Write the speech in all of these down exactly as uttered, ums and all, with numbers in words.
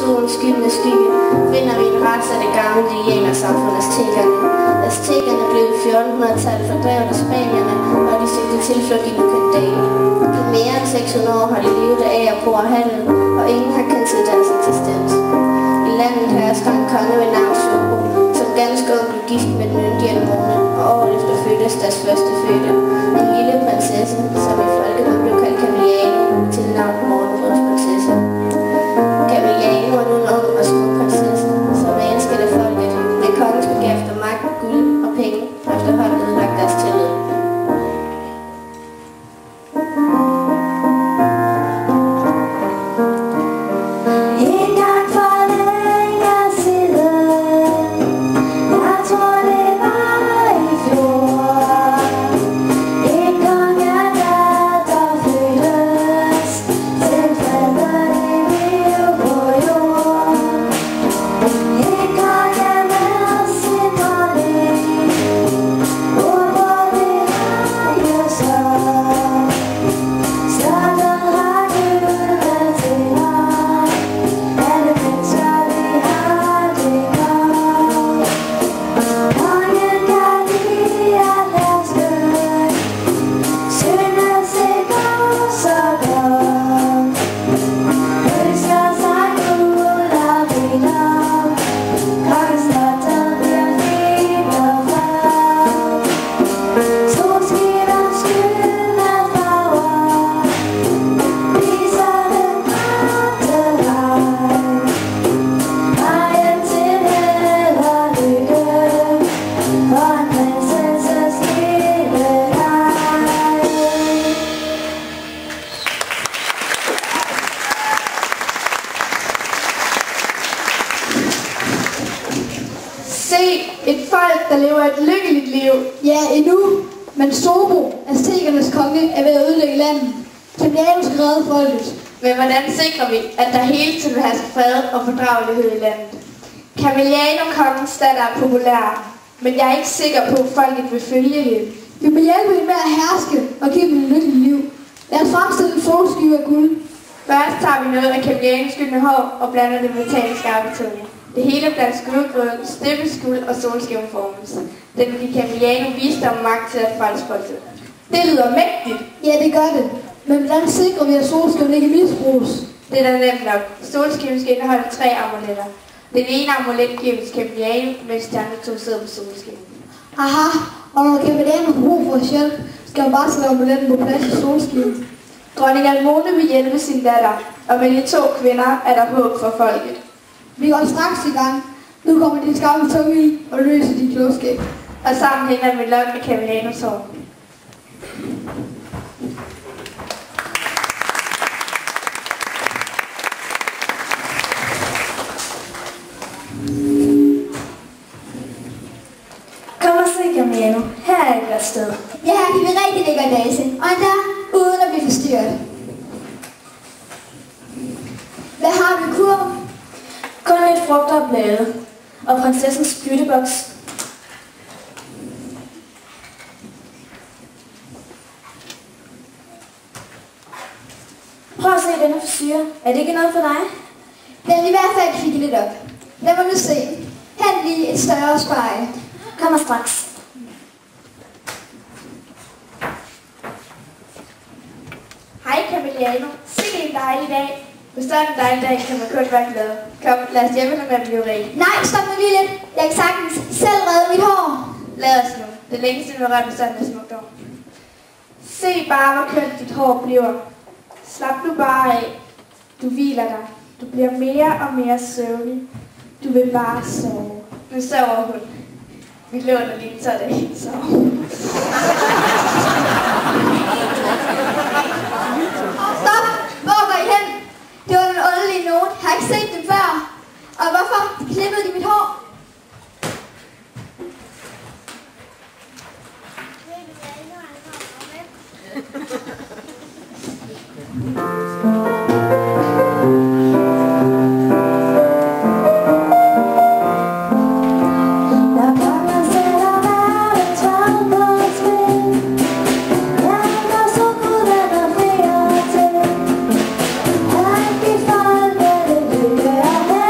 solens skyldende skygge finder vi en rest af det gamle indianersamfund aztekerne. Aztekerne blev i fjortenhundredetallet fordrevet af spanierne, og de søgte tilflugt i Lucandale. I mere end seks hundrede år har de levet af at bruge handel, og ingen har kendt til deres eksistens. I landet hersker en konge ved navn Sobo, som ganske ung blev gift med den yndige Almone, og året efter fødtes deres første fødte, en lille prinsesse, som i folkemunde blev kaldt Camiliano, til navn Morgenbrudsprinsesse. Camiliano er nu en ung og smuk prinsesse, som er elsket af folket, men kongens begær efter magt, guld og penge har efterhånden ødelagt deres tillid. Et folk, der lever et lykkeligt liv. Ja, endnu. Men Sobo, aztekernes konge, er ved at ødelægge landet. Camiliano skal redde folket. Men hvordan sikrer vi, at der hele tiden vil have fred og fordragelighed i landet? Camiliano, kongens datter, er populær, men jeg er ikke sikker på, at folket vil følge hende. Vi må hjælpe hende med at herske og give dem et lykkeligt liv. Lad os fremstille en solskyve af guld. Først tager vi noget af Camilianos gyldne hår og blander det med metallisk skarpe tunge. Det hele blandt skudgrød, støbeskuld og solskiveformelse. Den vil give Camiliano visdom og magt til at frelse folket. Det lyder mægtigt. Ja, det gør det. Men hvordan sikrer vi, at solskiven ikke misbruges? Det er da nemt nok. Solskiven skal indeholde tre amuletter. Den ene amulet giver vi til Camiliano, mens de andre to sidder på solskiven. Aha, og når Camiliano har brug for hjælp, skal man bare sætte amuletten på plads i solskiven. Dronning Almone vil hjælpe sin datter, og med de to kvinder er der håb for folket. Vi går straks i gang. Nu kommer de skarpe tunge i og løser de klogskab. Og sammen hænger vi lok med Camilianos hår. Kom og se, Camiliano. Her er et godt sted. Ja, her kan vi rigtig lægge dase. Og endda uden at blive forstyrret. Hvad har vi kur? Kun lidt frugter og blade. Og prinsessens bytteboks. Prøv at se denne frisyre. Er det ikke noget for dig? Den i hvert fald kigge lidt op. Lad mig nu se. Her er lige et større spejl. Kommer straks. Hej Camiliano. Sikke en dejlig dag. Hvis der er en dejlig dag, kan man kun være glad. Kom, lad os hjemme, når man bliver rig. Nej, stop nu lige lidt. Jeg kan sagtens selv redde mit hår. Lad os nu. Det er længe siden, vi har rørt med sådan et smukt hår. Se bare, hvor kønt dit hår bliver. Slap nu bare af. Du hviler dig. Du bliver mere og mere søvnig. Du vil bare sove. Nu sover hun. Vi låner lige, så det helt sove. Stop! Hvor går I hen? Det var den underlige nogen. Jeg har ikke set dem før. Og hvorfor klippede de mit hår? Yeah.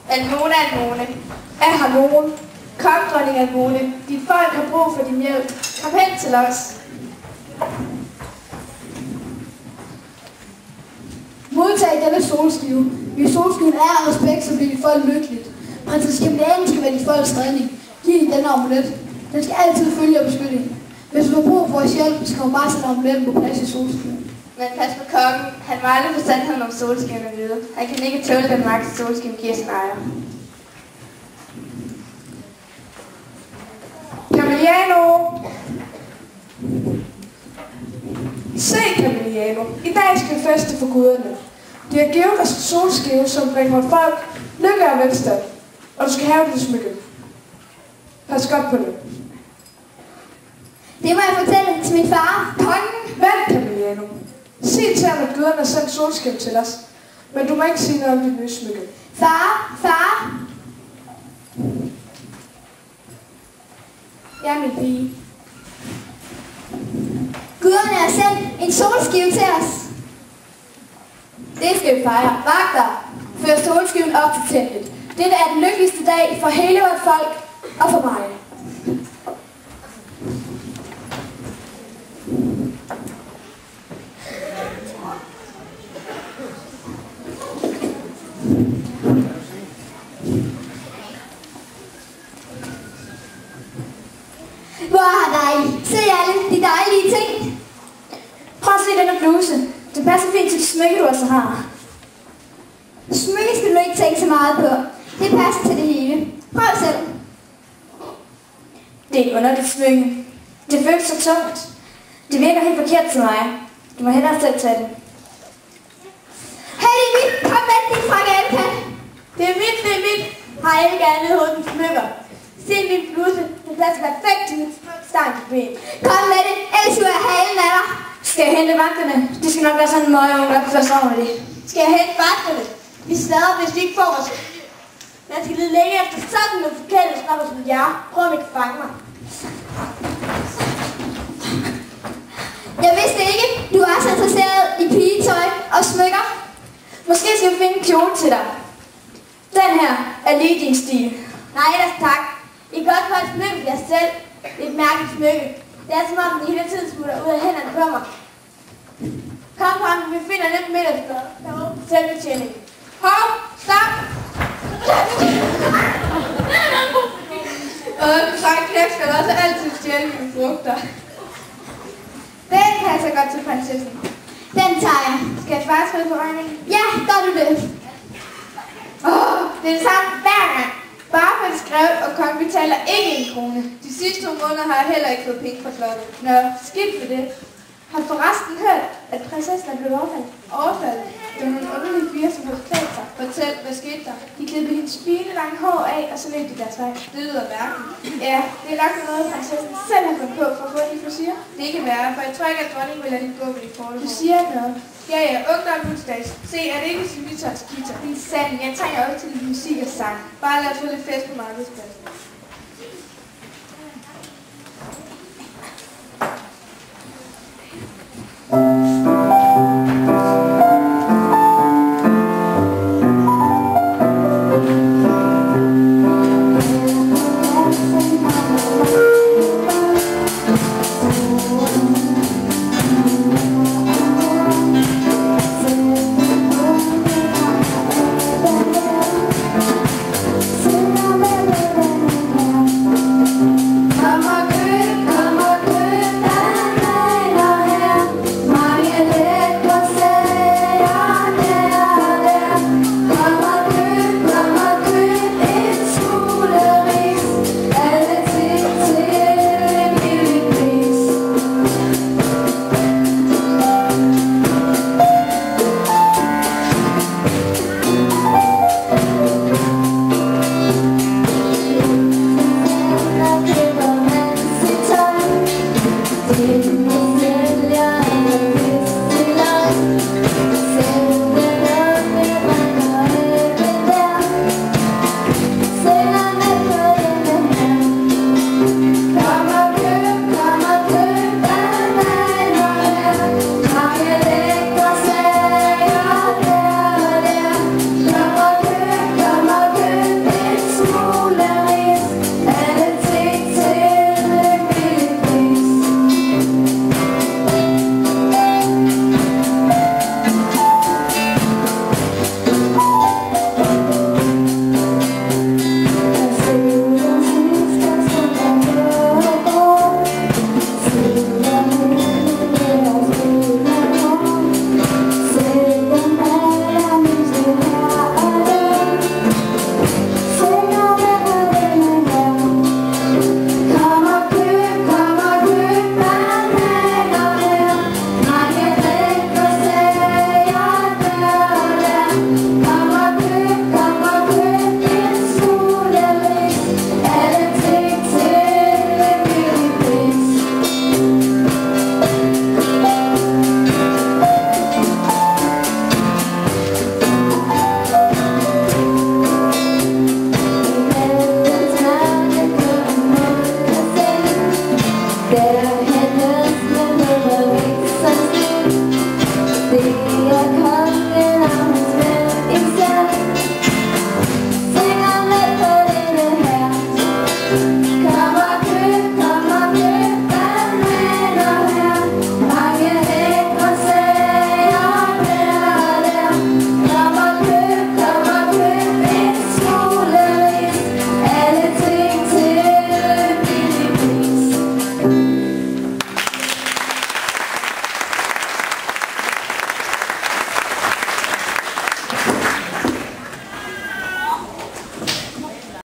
Almone, Almone. Er her nogen? Kom, dronning Almone. Dit folk har brug for din hjælp. Kom hen til os. Modtag denne solskive. Hvis solskiven er af respekt, så bliver dit folk lykkeligt. Prinsesse Camilleane skal være dit folks redning. Giv hende denne amulet. Den skal altid følge og beskytte hende. Hvis du har brug for vores hjælp, så kommer bare sætte amuletten på plads i solskiven. Men pas på kongen. Han må aldrig få sandheden om solskiven at vide. Han kan ikke tåle den magt, solskiven giver sin ejer. Camilleano! Se, Camilleano. I dag skal vi feste for guderne. De har givet os en solskive, som bringer folk lykke og velstand. Og du skal have det smykke. Pas godt på det. Det må jeg fortælle til min far, kongen. Vent, Camilleano. Sig til ham, at guderne har sendt solskive til os. Men du må ikke sige noget om dit nye smykke. Far, far. Ja, min pige. Guderne har sendt en solskive til os. Det skal vi fejre. Vagter, før solskiven op til teltet. Dette er den lykkeligste dag for hele vort folk og for mig. Hvor har dig? Se alle de dejlige ting. Prøv at se denne bluse. Den passer fint til det smykke, du også har. Smykke skal du ikke tænke så meget på. Det passer til det hele. Prøv selv. Det er et underligt smykke. Det føles så tungt. Det virker helt forkert til mig. Du må hellere selv tage det. Hey, det er mit. Kom med din frakadekan. Det er mit, det er mit. Har jeg ikke andet hoved den smykker? Se min bluse. Den passer perfekt til mit stanke ben. Kom med det, ellers skal jeg halen af dig. Skal jeg hente vagterne? De skal nok være sådan en møgeunge, der først ordentligt. Skal jeg hente vagterne? Vi slader, hvis vi ikke får os. Man skal lede længe efter sådan nogle forkerte snapper som jer. Prøv at ikke fange mig. Jeg vidste ikke, du er så interesseret i pigetøj og smykker. Måske skal vi finde en kjole til dig. Den her er lige din stil. Nej, ellers tak. I kan godt få et smykke til jer selv. Et mærkeligt smykke. Det er som om den hele tiden smutter ud af hænderne på mig. Kom, kom, vi finder lidt middagssted. Selvbetjening. Hov, stop! Og Frank Knæk skal også altid stjæle mine frugter. Den passer godt til prinsessen. Den tager jeg. Skal jeg svare skrive på regningen? Ja, gør du det. Åh, oh, det er det samme hver gang. Bare for det skrevet, og kongen betaler ikke en krone. De sidste to måneder har jeg heller ikke fået penge fra slottet. Nå, skidt for det. Har forresten hørt, at prinsessen er blevet overfaldet? Overfaldet? Det var nogle underlige piger, som havde klædt sig. Fortæl, hvad skete der? De klippede hendes fine lange hår af, og så løb de deres vej. Det lyder mærkeligt. Ja, det er nok noget, prinsessen selv har fundet på for at få en frisyr. Det kan være, for jeg tror ikke, at dronningen vil lade hende gå med de forhold. Du siger noget. Ja, ja, ungdom udstads. Se, er det ikke Sylvitons guitar? Det er sandt. Jeg trænger også til lidt musik og sang. Bare lad os få lidt fest på markedspladsen.